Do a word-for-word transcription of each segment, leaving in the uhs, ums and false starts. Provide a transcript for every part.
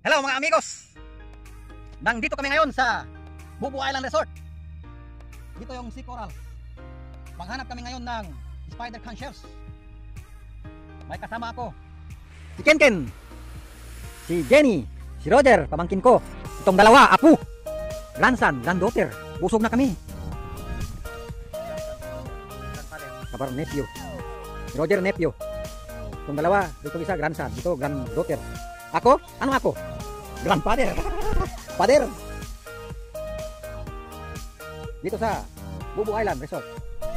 Hello mga amigos! Nandito kami ngayon sa Bubu Island Resort. Dito yung Sea Coral. Maghanap kami ngayon ng spider conchers. May kasama ako si Kenken, si Jenny, si Roger, pamangkin ko. Itong dalawa, apo, grandson, granddaughter. Busog na kami. Kabar nephew. Si Roger nephew. Itong dalawa, dito isa grandson, dito granddaughter. Ako? Ano ako? Grandfather. Father. Dito sa Bubu Island Resort.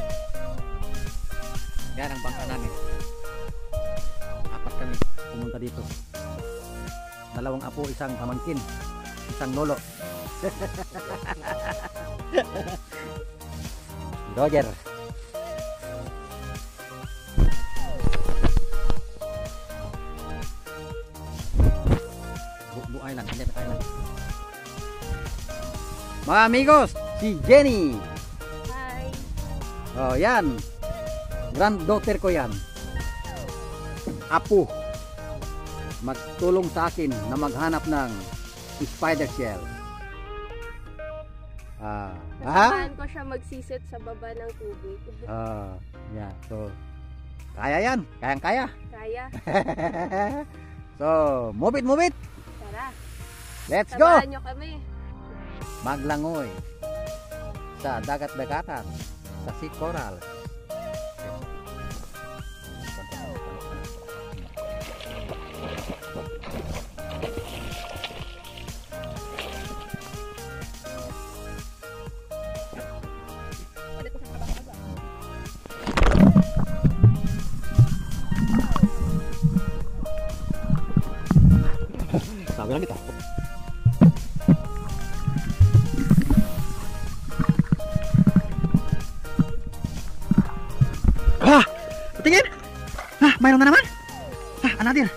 Yan ang bangka namin. Apat kami pumunta dito. Dalawang apo, isang pamangkin, isang lolo. Roger. Bubu Island, Island. Mga amigos, si Jenny. Hi. Oh, yan. Granddaughter ko yan. Apo. Magtulong sa akin na maghanap ng spider shell. Ah, Nasamahan ko siya magsisit sa baba ng tubig. Ah, yeah. So, kaya yan. Kayang-kaya. Kaya. So, move it, move it. Tara. Let's go. Samahan nyo kami. Maglangoy sa dagat-dagatan, sa Sea Coral. Sabi lang kita. Ah! Tingin! Ah, mayroon na naman! Ah, another!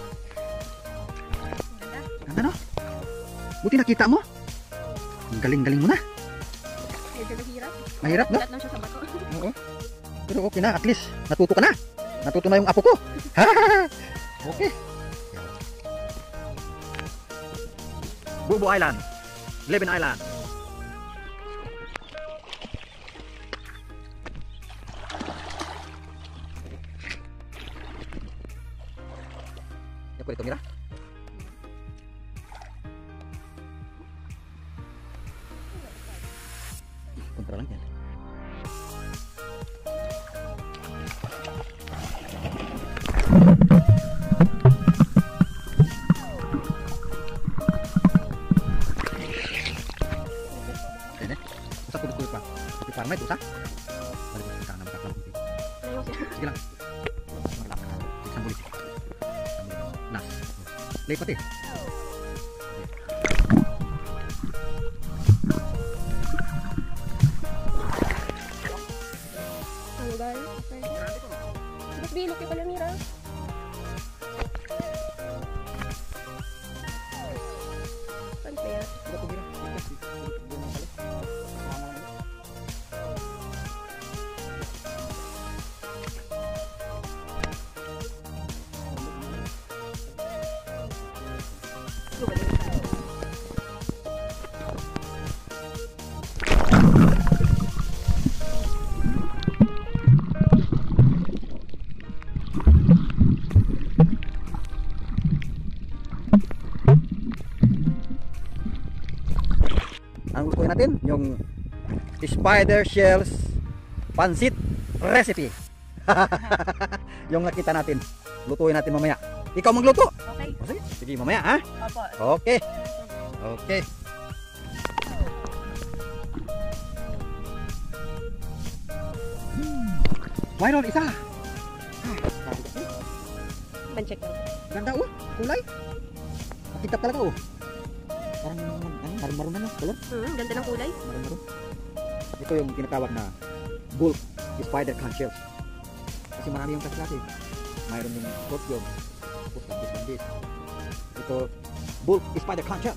Ganda no? Buti nakita mo? Ang galing-galing mo na. Medyo mahirap. Mahirap no? Lahat lang siya sa bato. Oo. Pero okay na, at least natuto ka na. Natuto na yung apo ko. Okay. Bubu Island, Levin Island. Ya, ito mira. Kontra lang yan. Parang may tusa. Balik ko sa kanan makaklam kunti. Sige lang. Malapit na. Isang bulit. Isang bulit. Nas. Lay pati. Tanggal. Ba't bilog ka pala, Mira? Saan pa yan? Ito po mira. Ang lutuin natin yung spider shells pansit recipe. Yung nakita natin, lutuin natin mamaya. Ikaw magluto. Okay. Sige, sige mamaya ha. Opo. Okay. Okay. Hmm. Mayroon isa. Pan-check lang. Ganda oh, kulay. Makita talaga oh. Parang ano, maroon-maroon na no, color. Hmm, ganda ng kulay. Maroon-maroon. Ito yung tinatawag na bulk spider conchers. Kasi marami yung klase. Mayroon yung scorpion. Tapos langis-langis. Ito bulk spider conchers.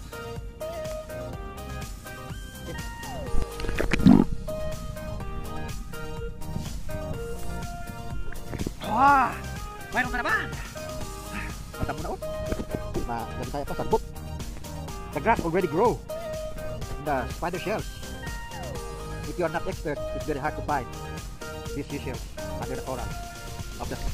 Wah, mayroon na naman. Mata mo na oh. Ma, sabi tayo pa, sagbot. the grass already grow in the spider shells. If you are not expert, it's very hard to find these seashells under the coral of the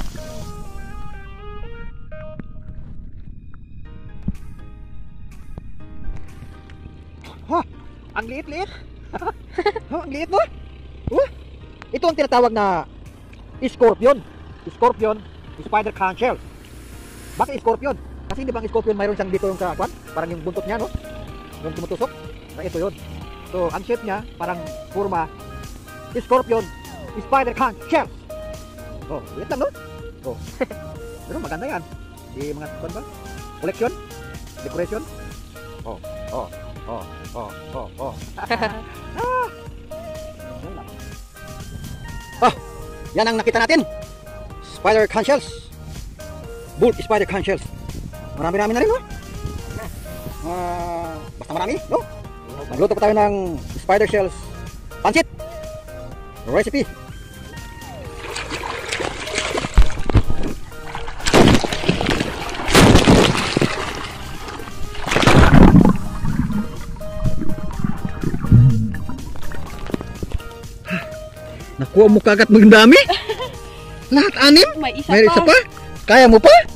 Ha! Ang liit-liit! Oh, ang liit no? Oh, ito ang tinatawag na scorpion. Scorpion, spider conch shell. Bakit scorpion? Kasi hindi bang scorpion mayroon siyang dito yung sa kwan? Parang yung buntot niya, no? Yung tumutusok. Na ito yun. So, ang shape niya, parang forma, scorpion, spider conch shell. Oh, liit lang, no? Oh. Pero maganda yan. Di mga kwan ba? Collection? Decoration? Oh, oh, oh, oh, oh, oh. Ah, yan ang nakita natin. Spider conch shells. Bull spider conch shells. Marami-rami na rin, no? Uh, basta marami, no? Magluto pa tayo ng spider shells pancit. Recipe. Nakuha mo kagat ng dami? Lahat anim? May isa May pa. isa pa? Kaya mo pa?